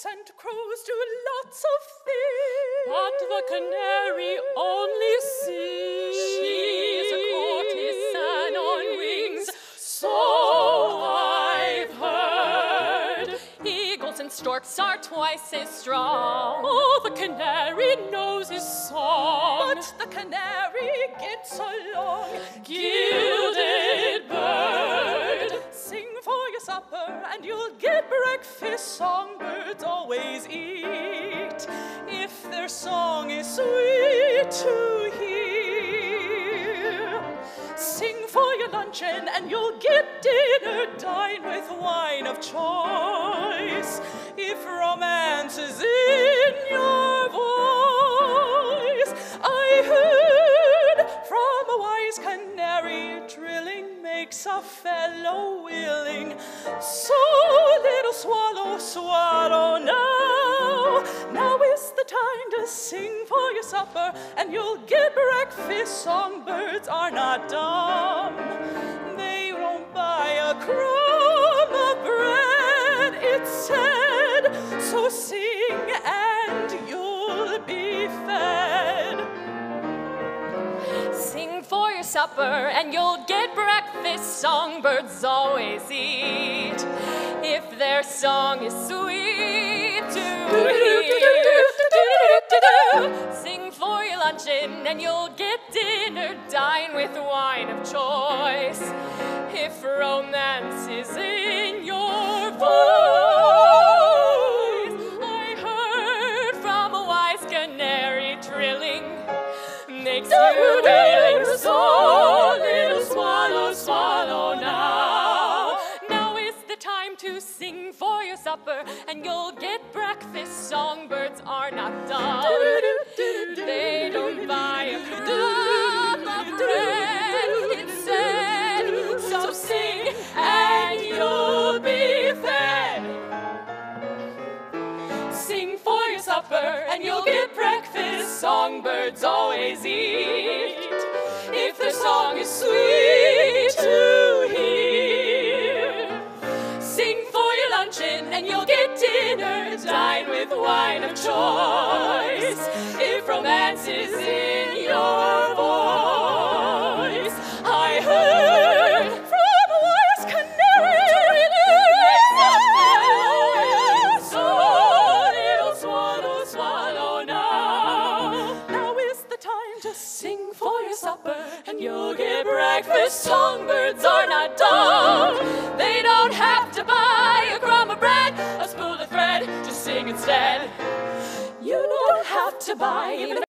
Cocks and crows do lots of things, but the canary only sings. She's a courtesan on wings, So I've heard. Eagles and storks are twice as strong. Oh, the canary knows his song. But the canary gets along. Gilded bird, Sing for your supper and you'll get breakfast. Songbirds always eat if their song is sweet to hear. Sing for your luncheon and you'll get dinner. Dine with wine of choice if romance is in your voice. I heard from a wise canary, trilling makes a fellow willing. So little swallow, swallow now. Now is the time to sing for your supper and you'll get breakfast. Songbirds are not dumb. They won't buy a crumb of bread, it's said. So sing and you'll be fed. sing for your supper and you'll get breakfast. Songbirds always eat if their song is sweet to hear. Sing for your luncheon and you'll get dinner. Dine with wine of choice if romance is in your voice. I heard from a wise canary, trilling makes you willing. So little swallow, swallow now. Now is the time to sing for your supper and you'll get breakfast. Songbirds are not dumb. They don't buy a crumb of bread, it's said. So sing and you'll be fed. Sing for your supper and you'll get breakfast. Songbirds always eat if their song is sweet to hear. Sing for your luncheon and you'll get dinner. Dine with wine of choice if romance is in your voice. I heard From a wise canary, so little swallow, swallow now. now is the time to Sing for your supper and you'll get breakfast. Songbirds are not dumb. They don't have to buy a crumb of bread, a spool of thread, just sing instead. You don't have to buy even